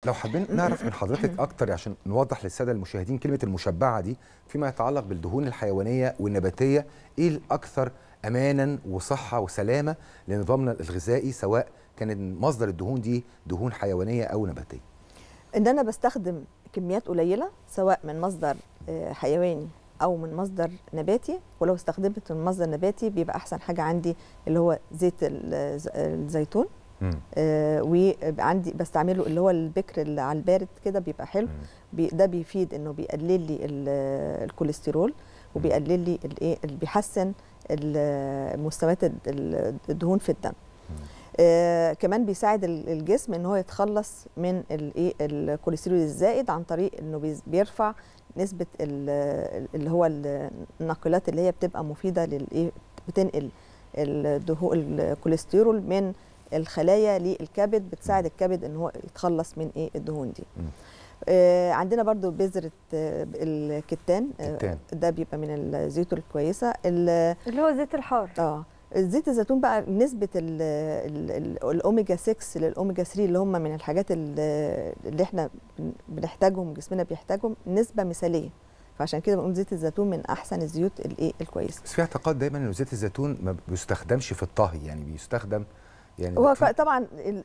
لو حابين نعرف من حضرتك اكتر عشان نوضح للساده المشاهدين كلمه المشبعه دي فيما يتعلق بالدهون الحيوانيه والنباتيه، ايه الاكثر امانا وصحه وسلامه لنظامنا الغذائي، سواء كان مصدر الدهون دي دهون حيوانيه او نباتيه؟ ان انا بستخدم كميات قليله سواء من مصدر حيواني او من مصدر نباتي، ولو استخدمت من مصدر نباتي بيبقى احسن حاجه عندي اللي هو زيت الزيتون. وعندي بستعمله اللي هو البكر اللي على البارد كده بيبقى حلو. ده بيفيد انه بيقلل لي الكوليسترول، وبيقلل لي الايه اللي بيحسن مستويات الدهون في الدم. كمان بيساعد الجسم ان هو يتخلص من الايه الكوليسترول الزائد عن طريق انه بيرفع نسبه اللي هو الناقلات اللي هي بتبقى مفيده للايه، بتنقل الكوليسترول من الخلايا للكبد، بتساعد الكبد ان هو يتخلص من ايه الدهون دي. عندنا برضو بذرة الكتان، ده بيبقى من الزيوت الكويسة اللي هو زيت الحار. زيت الزيتون بقى نسبة الأوميجا 6 للأوميجا 3 اللي هم من الحاجات اللي احنا بنحتاجهم، جسمنا بيحتاجهم، نسبة مثالية. فعشان كده بنقول زيت الزيتون من أحسن الزيوت الكويسة. بس في اعتقاد دايما إنه زيت الزيتون ما بيستخدمش في الطهي، يعني بيستخدم يعني هو طبعا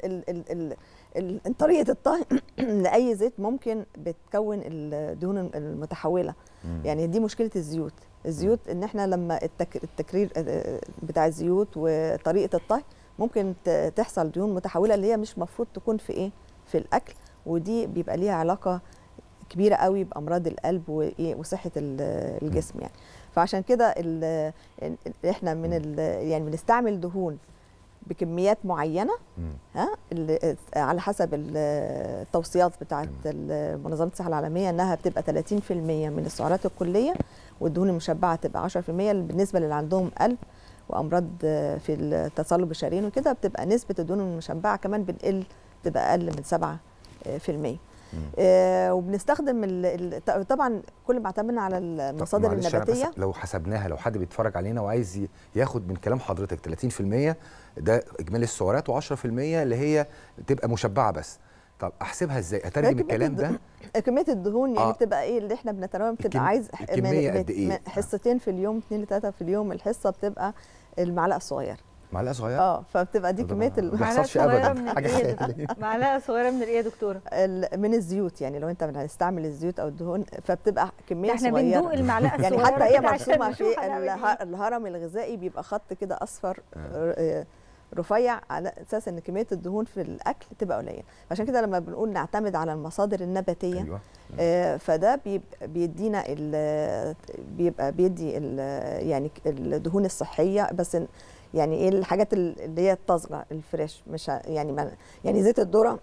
طريقه الطهي لاي زيت ممكن بتكون الدهون المتحوله. يعني دي مشكله الزيوت ان احنا لما التكرير بتاع الزيوت وطريقه الطهي ممكن تحصل دهون متحوله اللي هي مش مفروض تكون في في الاكل، ودي بيبقى ليها علاقه كبيره قوي بامراض القلب وصحه الجسم يعني. فعشان كده احنا يعني بنستعمل دهون بكميات معينه، اللي على حسب التوصيات بتاعه منظمه الصحه العالميه انها بتبقى 30% من السعرات الكليه، والدهون المشبعه تبقى 10%. بالنسبه للي عندهم قلب وامراض في التصلب الشرايين وكده بتبقى نسبه الدهون المشبعه كمان بتبقى اقل من 7%. وبنستخدم طبعا كل ما اعتمدنا على المصادر النباتيه. لو حسبناها، لو حد بيتفرج علينا وعايز ياخد من كلام حضرتك 30% ده اجمالي السعرات، و10% اللي هي تبقى مشبعه بس. طب احسبها ازاي؟ اترجم الكلام ده كميه الدهون يعني بتبقى ايه اللي احنا بنتناول، بتبقى عايز حصتين في اليوم، 2 ل3 في اليوم. الحصه بتبقى المعلقه الصغيره. معلقه صغيره؟ فبتبقى دي كميه المعلقه الصغيره من معلقه صغيره من ايه يا دكتوره؟ من الزيوت. يعني لو انت هنستعمل الزيوت او الدهون فبتبقى كميه صغيره. احنا بندوق المعلقه الصغيره يعني حتى هي مرسومه في الهرم الغذائي، بيبقى خط كده اصفر رفيع على اساس ان كميه الدهون في الاكل تبقى قليله. عشان كده لما بنقول نعتمد على المصادر النباتيه، فده بيدينا بيبقى بيدي يعني الدهون الصحيه، بس يعني ايه الحاجات اللي هي الطازجه الفريش، مش يعني زيت الذره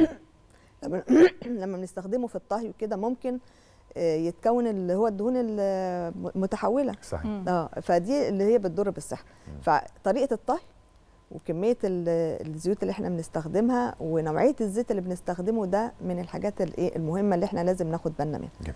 لما بنستخدمه في الطهي وكده ممكن يتكون اللي هو الدهون المتحوله. صحيح. فدي اللي هي بتضر بالصحه. فطريقه الطهي وكميه الزيوت اللي احنا بنستخدمها ونوعيه الزيت اللي بنستخدمه ده من الحاجات المهمه اللي احنا لازم ناخد بالنا منها.